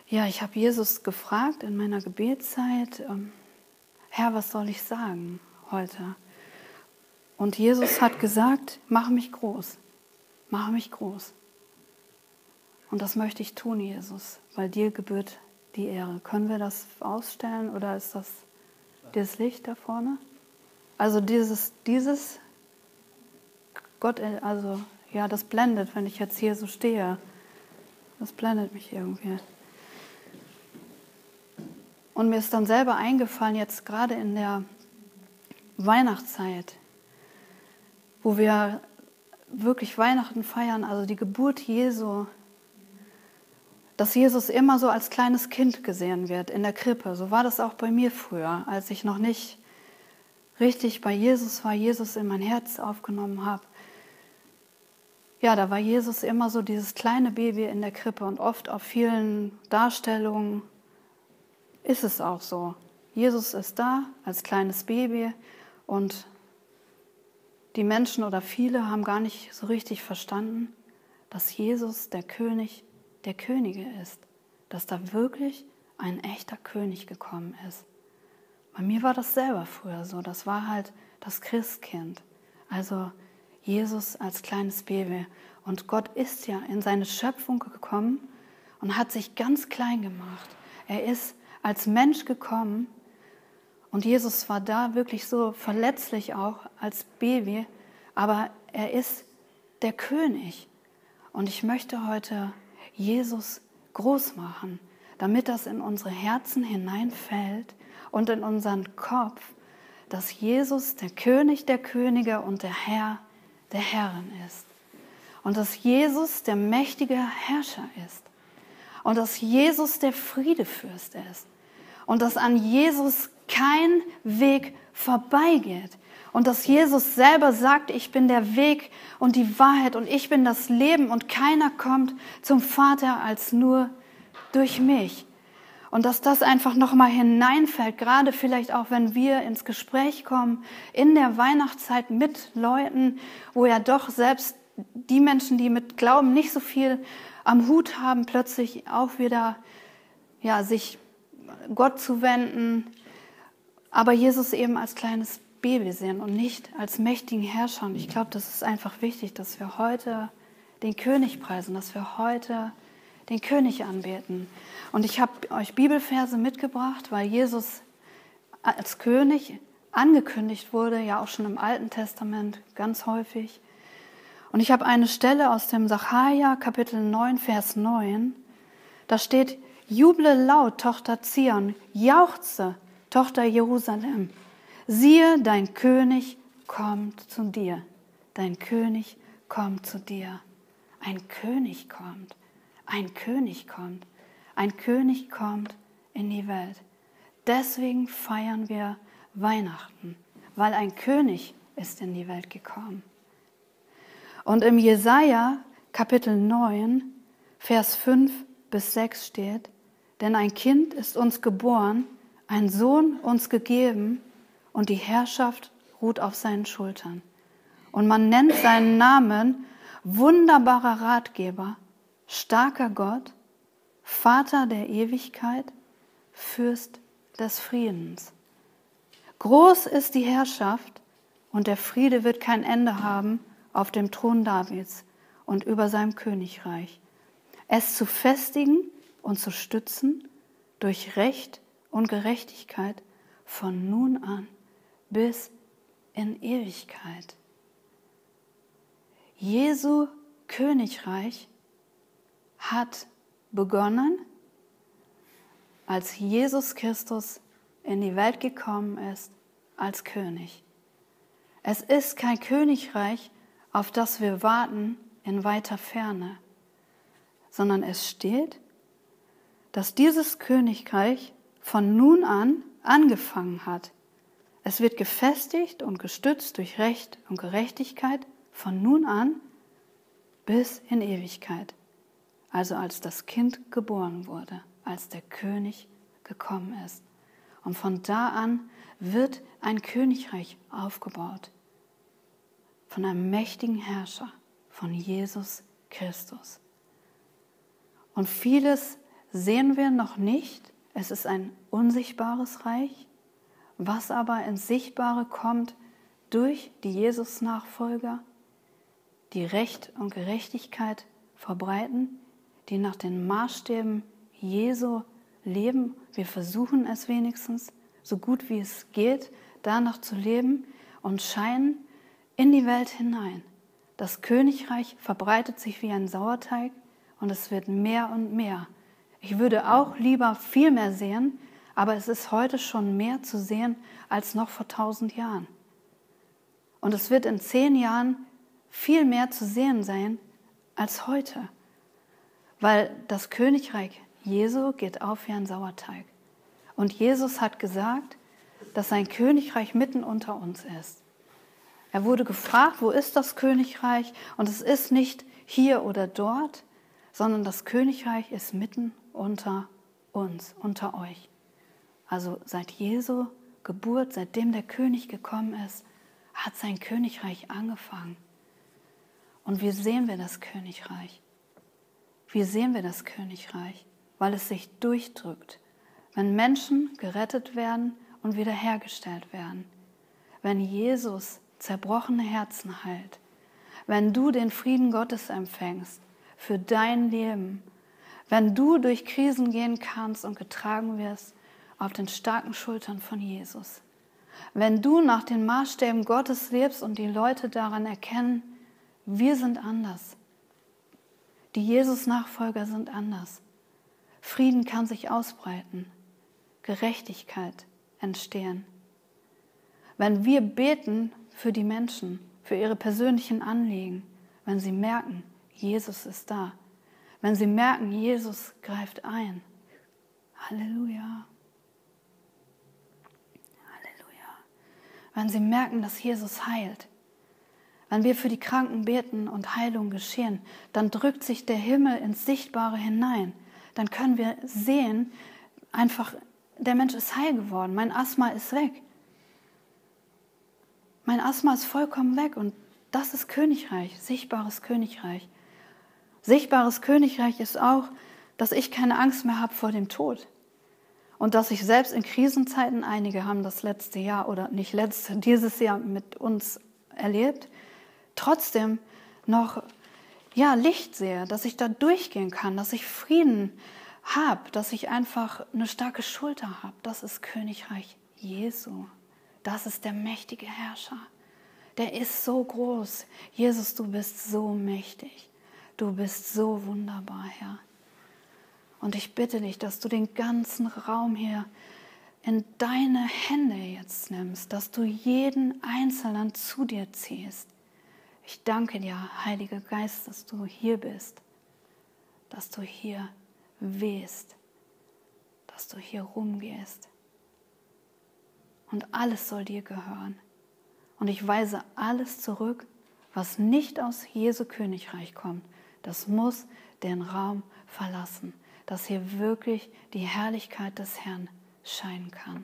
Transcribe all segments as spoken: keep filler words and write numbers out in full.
Ja, ich habe Jesus gefragt in meiner Gebetszeit, ähm, Herr, was soll ich sagen heute? Und Jesus hat gesagt, mach mich groß, mach mich groß. Und das möchte ich tun, Jesus, weil dir gebührt die Ehre. Können wir das ausstellen oder ist das dieses Licht da vorne? Also dieses, dieses, Gott, also ja, das blendet, wenn ich jetzt hier so stehe. Das blendet mich irgendwie. Und mir ist dann selber eingefallen, jetzt gerade in der Weihnachtszeit, wo wir wirklich Weihnachten feiern, also die Geburt Jesu, dass Jesus immer so als kleines Kind gesehen wird in der Krippe. So war das auch bei mir früher, als ich noch nicht richtig bei Jesus war, Jesus in mein Herz aufgenommen habe. Ja, da war Jesus immer so dieses kleine Baby in der Krippe und oft auf vielen Darstellungen ist es auch so. Jesus ist da als kleines Baby und die Menschen oder viele haben gar nicht so richtig verstanden, dass Jesus der König der Könige ist. Dass da wirklich ein echter König gekommen ist. Bei mir war das selber früher so. Das war halt das Christkind. Also Jesus als kleines Baby. Und Gott ist ja in seine Schöpfung gekommen und hat sich ganz klein gemacht. Er ist als Mensch gekommen und Jesus war da wirklich so verletzlich auch als Baby, aber er ist der König. Und ich möchte heute Jesus groß machen, damit das in unsere Herzen hineinfällt und in unseren Kopf, dass Jesus der König der Könige und der Herr der Herren ist. Und dass Jesus der mächtige Herrscher ist. Und dass Jesus der Friedefürst ist. Und dass an Jesus kein Weg vorbeigeht. Und dass Jesus selber sagt, ich bin der Weg und die Wahrheit und ich bin das Leben und keiner kommt zum Vater als nur durch mich. Und dass das einfach nochmal hineinfällt, gerade vielleicht auch, wenn wir ins Gespräch kommen, in der Weihnachtszeit mit Leuten, wo ja doch selbst die Menschen, die mit Glauben nicht so viel am Hut haben, plötzlich auch wieder ja, sich Gott zu wenden, aber Jesus eben als kleines Baby sehen und nicht als mächtigen Herrscher. Und ich glaube, das ist einfach wichtig, dass wir heute den König preisen, dass wir heute den König anbeten. Und ich habe euch Bibelverse mitgebracht, weil Jesus als König angekündigt wurde, ja auch schon im Alten Testament ganz häufig. Und ich habe eine Stelle aus dem Sacharja, Kapitel neun, Vers neun. Da steht, juble laut, Tochter Zion, jauchze, Tochter Jerusalem. Siehe, dein König kommt zu dir. Dein König kommt zu dir. Ein König kommt. Ein König kommt. Ein König kommt in die Welt. Deswegen feiern wir Weihnachten, weil ein König ist in die Welt gekommen. Und im Jesaja, Kapitel neun, Vers fünf bis sechs steht, denn ein Kind ist uns geboren, ein Sohn uns gegeben und die Herrschaft ruht auf seinen Schultern. Und man nennt seinen Namen wunderbarer Ratgeber, starker Gott, Vater der Ewigkeit, Fürst des Friedens. Groß ist die Herrschaft und der Friede wird kein Ende haben auf dem Thron Davids und über seinem Königreich. Es zu festigen und zu stützen durch Recht und Gerechtigkeit von nun an bis in Ewigkeit. Jesu Königreich hat begonnen, als Jesus Christus in die Welt gekommen ist als König. Es ist kein Königreich, auf das wir warten in weiter Ferne, sondern es steht, dass dieses Königreich von nun an angefangen hat. Es wird gefestigt und gestützt durch Recht und Gerechtigkeit von nun an bis in Ewigkeit. Also als das Kind geboren wurde, als der König gekommen ist. Und von da an wird ein Königreich aufgebaut von einem mächtigen Herrscher, von Jesus Christus. Und vieles sehen wir noch nicht. Es ist ein unsichtbares Reich, was aber ins Sichtbare kommt durch die Jesus-Nachfolger, die Recht und Gerechtigkeit verbreiten, die nach den Maßstäben Jesu leben. Wir versuchen es wenigstens, so gut wie es geht, danach zu leben und scheinen in die Welt hinein. Das Königreich verbreitet sich wie ein Sauerteig und es wird mehr und mehr. Ich würde auch lieber viel mehr sehen, aber es ist heute schon mehr zu sehen als noch vor tausend Jahren. Und es wird in zehn Jahren viel mehr zu sehen sein als heute, weil das Königreich Jesu geht auf wie ein Sauerteig. Und Jesus hat gesagt, dass sein Königreich mitten unter uns ist. Er wurde gefragt, wo ist das Königreich? Und es ist nicht hier oder dort, sondern das Königreich ist mitten unter uns, unter euch. Also seit Jesu Geburt, seitdem der König gekommen ist, hat sein Königreich angefangen. Und wie sehen wir das Königreich? Wie sehen wir das Königreich? Weil es sich durchdrückt, wenn Menschen gerettet werden und wiederhergestellt werden, wenn Jesus zerbrochene Herzen heilt, wenn du den Frieden Gottes empfängst für dein Leben, wenn du durch Krisen gehen kannst und getragen wirst auf den starken Schultern von Jesus, wenn du nach den Maßstäben Gottes lebst und die Leute daran erkennen, wir sind anders, die Jesus-Nachfolger sind anders, Frieden kann sich ausbreiten, Gerechtigkeit entstehen. Wenn wir beten für die Menschen, für ihre persönlichen Anliegen, wenn sie merken, Jesus ist da, wenn sie merken, Jesus greift ein. Halleluja. Halleluja. Wenn sie merken, dass Jesus heilt. Wenn wir für die Kranken beten und Heilung geschehen, dann drückt sich der Himmel ins Sichtbare hinein. Dann können wir sehen, einfach, der Mensch ist heil geworden, mein Asthma ist weg. Mein Asthma ist vollkommen weg und das ist Königreich, sichtbares Königreich. Sichtbares Königreich ist auch, dass ich keine Angst mehr habe vor dem Tod. Und dass ich selbst in Krisenzeiten, einige haben das letzte Jahr oder nicht letzte, dieses Jahr mit uns erlebt, trotzdem noch ja, Licht sehe, dass ich da durchgehen kann, dass ich Frieden habe, dass ich einfach eine starke Schulter habe. Das ist Königreich Jesu. Das ist der mächtige Herrscher. Der ist so groß. Jesus, du bist so mächtig. Du bist so wunderbar, Herr. Und ich bitte dich, dass du den ganzen Raum hier in deine Hände jetzt nimmst, dass du jeden Einzelnen zu dir ziehst. Ich danke dir, Heiliger Geist, dass du hier bist, dass du hier wehst, dass du hier rumgehst. Und alles soll dir gehören. Und ich weise alles zurück, was nicht aus Jesu Königreich kommt. Das muss den Raum verlassen, dass hier wirklich die Herrlichkeit des Herrn scheinen kann.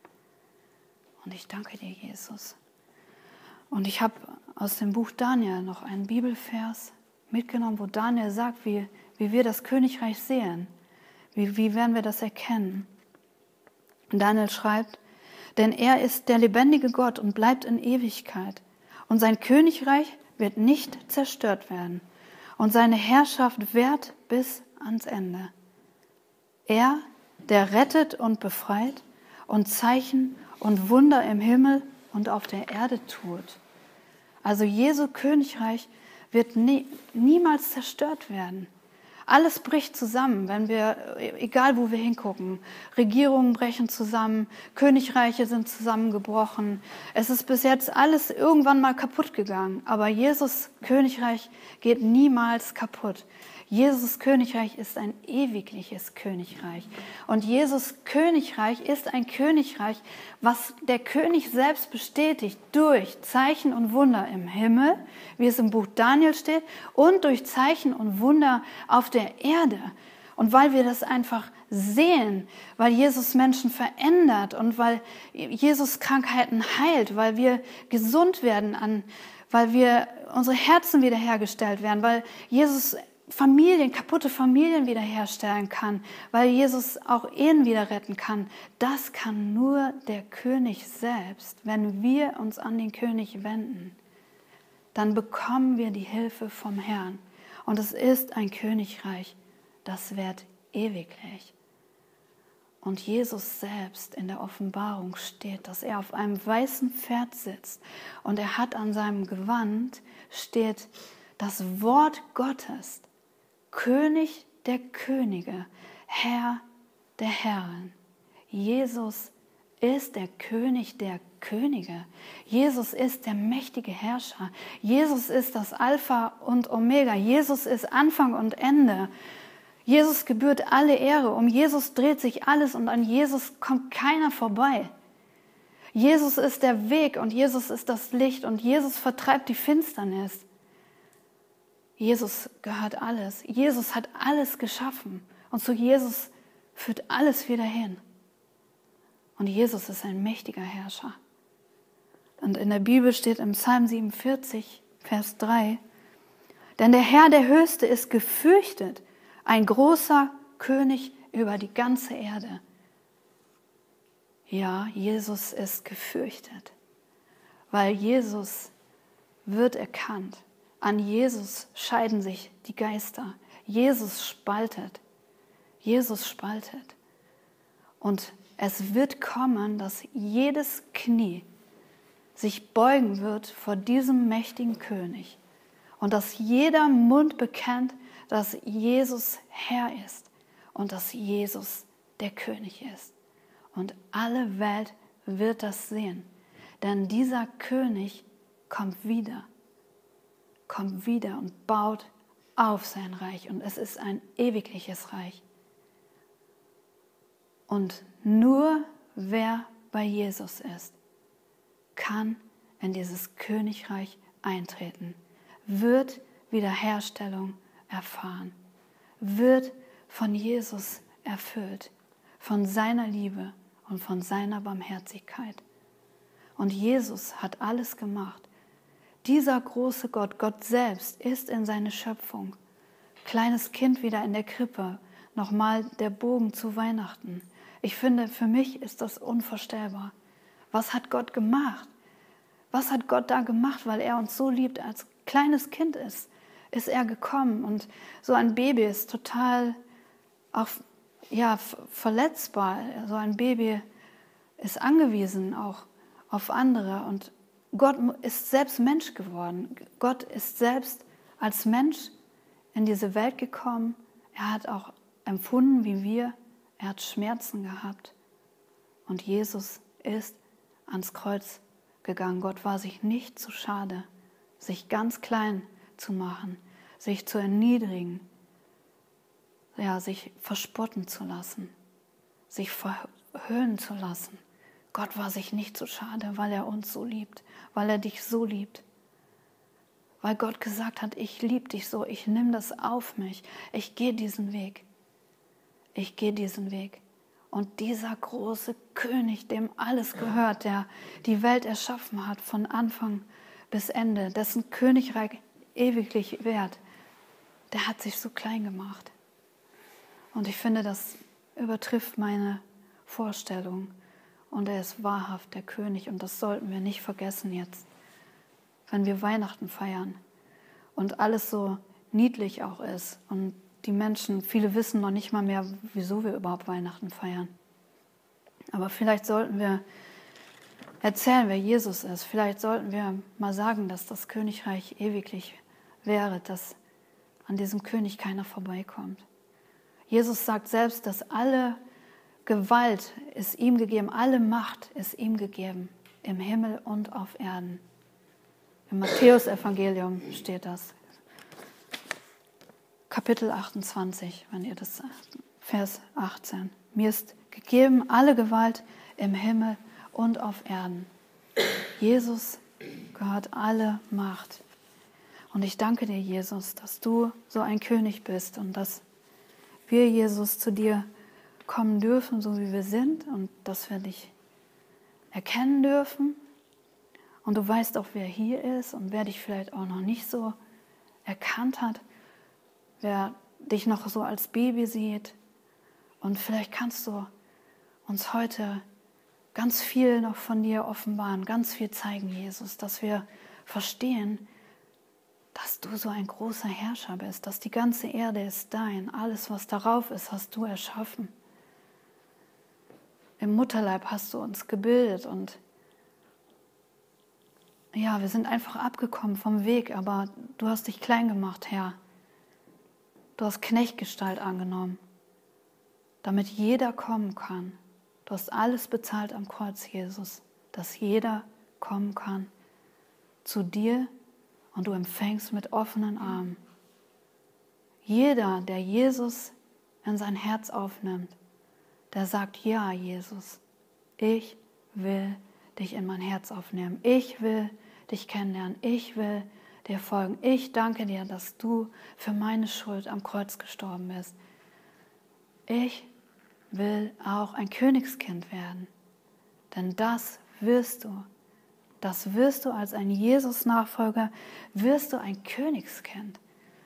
Und ich danke dir, Jesus. Und ich habe aus dem Buch Daniel noch einen Bibelvers mitgenommen, wo Daniel sagt, wie, wie wir das Königreich sehen. Wie, wie werden wir das erkennen? Und Daniel schreibt, denn er ist der lebendige Gott und bleibt in Ewigkeit. Und sein Königreich wird nicht zerstört werden. Und seine Herrschaft währt bis ans Ende. Er, der rettet und befreit und Zeichen und Wunder im Himmel und auf der Erde tut. Also Jesu Königreich wird nie, niemals zerstört werden. Alles bricht zusammen, wenn wir, egal wo wir hingucken, Regierungen brechen zusammen, Königreiche sind zusammengebrochen. Es ist bis jetzt alles irgendwann mal kaputt gegangen, aber Jesus Königreich geht niemals kaputt. Jesus Königreich ist ein ewigliches Königreich. Und Jesus Königreich ist ein Königreich, was der König selbst bestätigt durch Zeichen und Wunder im Himmel, wie es im Buch Daniel steht, und durch Zeichen und Wunder auf der Erde. Und weil wir das einfach sehen, weil Jesus Menschen verändert und weil Jesus Krankheiten heilt, weil wir gesund werden, an, weil wir unsere Herzen wiederhergestellt werden, weil Jesus Familien, kaputte Familien wiederherstellen kann, weil Jesus auch Ehen wieder retten kann. Das kann nur der König selbst. Wenn wir uns an den König wenden, dann bekommen wir die Hilfe vom Herrn. Und es ist ein Königreich, das währt ewiglich. Und Jesus selbst in der Offenbarung steht, dass er auf einem weißen Pferd sitzt und er hat an seinem Gewand steht das Wort Gottes, König der Könige, Herr der Herren. Jesus ist der König der Könige. Jesus ist der mächtige Herrscher. Jesus ist das Alpha und Omega. Jesus ist Anfang und Ende. Jesus gebührt alle Ehre. Um Jesus dreht sich alles und an Jesus kommt keiner vorbei. Jesus ist der Weg und Jesus ist das Licht und Jesus vertreibt die Finsternis. Jesus gehört alles. Jesus hat alles geschaffen und zu Jesus führt alles wieder hin. Und Jesus ist ein mächtiger Herrscher. Und in der Bibel steht im Psalm siebenundvierzig, Vers drei, denn der Herr, der Höchste, ist gefürchtet, ein großer König über die ganze Erde. Ja, Jesus ist gefürchtet, weil Jesus wird erkannt. An Jesus scheiden sich die Geister. Jesus spaltet. Jesus spaltet. Und es wird kommen, dass jedes Knie sich beugen wird vor diesem mächtigen König. Und dass jeder Mund bekennt, dass Jesus Herr ist und dass Jesus der König ist. Und alle Welt wird das sehen. Denn dieser König kommt wieder. kommt wieder und baut auf sein Reich. Und es ist ein ewigliches Reich. Und nur wer bei Jesus ist, kann in dieses Königreich eintreten, wird Wiederherstellung erfahren, wird von Jesus erfüllt, von seiner Liebe und von seiner Barmherzigkeit. Und Jesus hat alles gemacht. Dieser große Gott, Gott selbst, ist in seine Schöpfung. Kleines Kind wieder in der Krippe, nochmal der Bogen zu Weihnachten. Ich finde, für mich ist das unvorstellbar. Was hat Gott gemacht? Was hat Gott da gemacht, weil er uns so liebt? Als kleines Kind ist, ist er gekommen. Und so ein Baby ist total auch, ja, verletzbar. So ein Baby ist angewiesen auch auf andere. Und Gott ist selbst Mensch geworden. Gott ist selbst als Mensch in diese Welt gekommen. Er hat auch empfunden wie wir. Er hat Schmerzen gehabt. Und Jesus ist ans Kreuz gegangen. Gott war sich nicht zu schade, sich ganz klein zu machen, sich zu erniedrigen, ja, sich verspotten zu lassen, sich verhöhnen zu lassen. Gott war sich nicht zu schade, weil er uns so liebt, weil er dich so liebt. Weil Gott gesagt hat, ich liebe dich so, ich nehme das auf mich, ich gehe diesen Weg. Ich gehe diesen Weg. Und dieser große König, dem alles gehört, der die Welt erschaffen hat, von Anfang bis Ende, dessen Königreich ewiglich währt, der hat sich so klein gemacht. Und ich finde, das übertrifft meine Vorstellung. Und er ist wahrhaft der König und das sollten wir nicht vergessen jetzt, wenn wir Weihnachten feiern und alles so niedlich auch ist und die Menschen, viele wissen noch nicht mal mehr, wieso wir überhaupt Weihnachten feiern. Aber vielleicht sollten wir erzählen, wer Jesus ist. Vielleicht sollten wir mal sagen, dass das Königreich ewiglich wäre, dass an diesem König keiner vorbeikommt. Jesus sagt selbst, dass alle Gewalt ist ihm gegeben, alle Macht ist ihm gegeben, im Himmel und auf Erden. Im Matthäus-Evangelium steht das. Kapitel achtundzwanzig, wenn ihr das sagt, Vers achtzehn. Mir ist gegeben alle Gewalt im Himmel und auf Erden. Jesus gehört alle Macht. Und ich danke dir, Jesus, dass du so ein König bist und dass wir, Jesus, zu dir kommen dürfen, so wie wir sind und dass wir dich erkennen dürfen. Und du weißt auch, wer hier ist und wer dich vielleicht auch noch nicht so erkannt hat. wer dich noch so als Baby sieht. Und vielleicht kannst du uns heute ganz viel noch von dir offenbaren, ganz viel zeigen, Jesus, dass wir verstehen, dass du so ein großer Herrscher bist, dass die ganze Erde ist dein, alles, was darauf ist, hast du erschaffen. Im Mutterleib hast du uns gebildet und ja, wir sind einfach abgekommen vom Weg, aber du hast dich klein gemacht, Herr. Du hast Knechtgestalt angenommen, damit jeder kommen kann. Du hast alles bezahlt am Kreuz, Jesus, dass jeder kommen kann zu dir und du empfängst mit offenen Armen. Jeder, der Jesus in sein Herz aufnimmt, der sagt, ja, Jesus, ich will dich in mein Herz aufnehmen. Ich will dich kennenlernen. Ich will dir folgen. Ich danke dir, dass du für meine Schuld am Kreuz gestorben bist. Ich will auch ein Königskind werden. Denn das wirst du. Das wirst du als ein Jesus-Nachfolger, wirst du ein Königskind.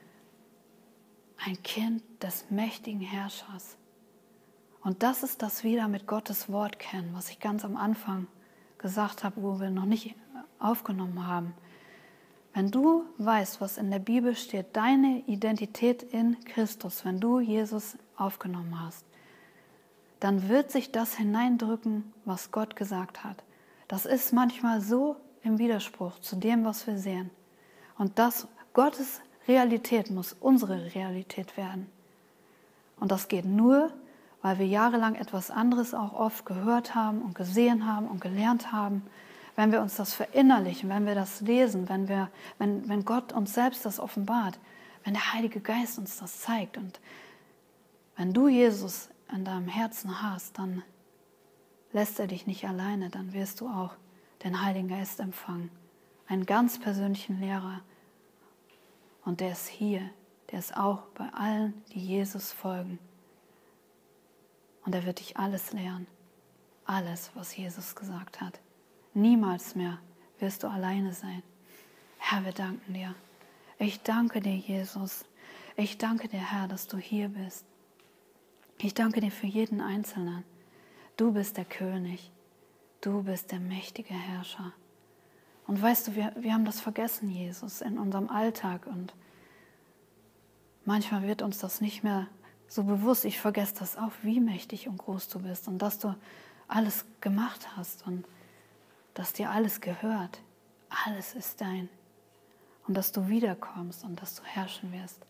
Ein Kind des mächtigen Herrschers. Und das ist das wieder mit Gottes Wort kennen, was ich ganz am Anfang gesagt habe, wo wir noch nicht aufgenommen haben. Wenn du weißt, was in der Bibel steht, deine Identität in Christus, wenn du Jesus aufgenommen hast, dann wird sich das hineindrücken, was Gott gesagt hat. Das ist manchmal so im Widerspruch zu dem, was wir sehen. Und das, Gottes Realität muss unsere Realität werden. Und das geht nur, weil wir jahrelang etwas anderes auch oft gehört haben und gesehen haben und gelernt haben. Wenn wir uns das verinnerlichen, wenn wir das lesen, wenn, wir, wenn, wenn Gott uns selbst das offenbart, wenn der Heilige Geist uns das zeigt. Und wenn du Jesus in deinem Herzen hast, dann lässt er dich nicht alleine, dann wirst du auch den Heiligen Geist empfangen. Einen ganz persönlichen Lehrer. Und der ist hier, der ist auch bei allen, die Jesus folgen. Und er wird dich alles lehren. Alles, was Jesus gesagt hat. Niemals mehr wirst du alleine sein. Herr, wir danken dir. Ich danke dir, Jesus. Ich danke dir, Herr, dass du hier bist. Ich danke dir für jeden Einzelnen. Du bist der König. Du bist der mächtige Herrscher. Und weißt du, wir, wir haben das vergessen, Jesus, in unserem Alltag. Und manchmal wird uns das nicht mehr so bewusst. Ich vergesse das auch, wie mächtig und groß du bist und dass du alles gemacht hast und dass dir alles gehört. Alles ist dein. Und dass du wiederkommst und dass du herrschen wirst.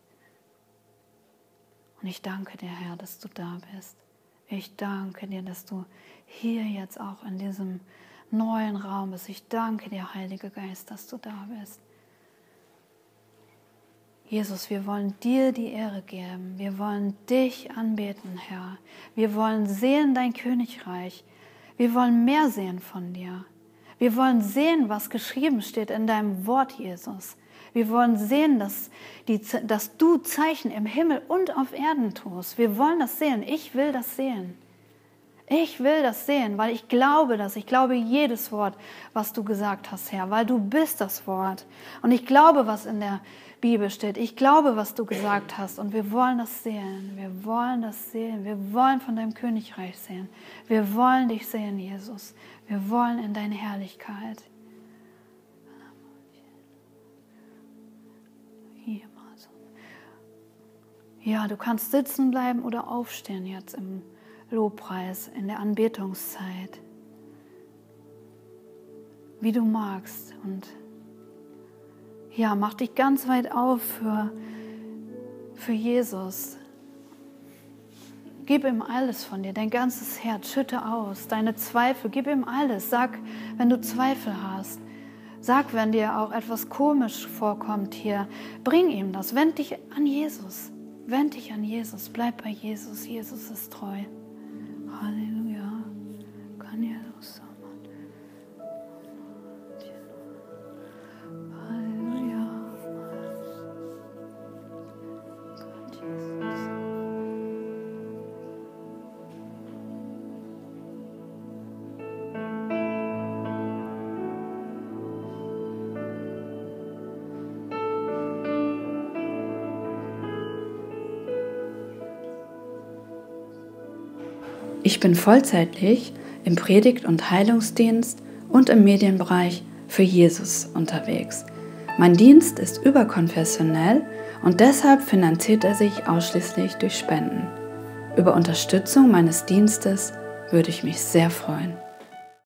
Und ich danke dir, Herr, dass du da bist. Ich danke dir, dass du hier jetzt auch in diesem neuen Raum bist. Ich danke dir, Heiliger Geist, dass du da bist. Jesus, wir wollen dir die Ehre geben. Wir wollen dich anbeten, Herr. Wir wollen sehen dein Königreich. Wir wollen mehr sehen von dir. Wir wollen sehen, was geschrieben steht in deinem Wort, Jesus. Wir wollen sehen, dass, die, dass du Zeichen im Himmel und auf Erden tust. Wir wollen das sehen. Ich will das sehen. Ich will das sehen, weil ich glaube das. Ich glaube jedes Wort, was du gesagt hast, Herr, weil du bist das Wort. Und ich glaube, was in der Bibel steht. Ich glaube, was du gesagt hast. Und wir wollen das sehen. Wir wollen das sehen. Wir wollen von deinem Königreich sehen. Wir wollen dich sehen, Jesus. Wir wollen in deine Herrlichkeit. Ja, du kannst sitzen bleiben oder aufstehen jetzt im Lobpreis, in der Anbetungszeit. Wie du magst. Und ja, mach dich ganz weit auf für, für Jesus. Gib ihm alles von dir, dein ganzes Herz, schütte aus, deine Zweifel, gib ihm alles. Sag, wenn du Zweifel hast. Sag, wenn dir auch etwas komisch vorkommt hier, bring ihm das. Wend dich an Jesus. Wend dich an Jesus. Bleib bei Jesus. Jesus ist treu. Halleluja. Halleluja. Ich bin vollzeitlich im Predigt- und Heilungsdienst und im Medienbereich für Jesus unterwegs. Mein Dienst ist überkonfessionell und deshalb finanziert er sich ausschließlich durch Spenden. Über Unterstützung meines Dienstes würde ich mich sehr freuen.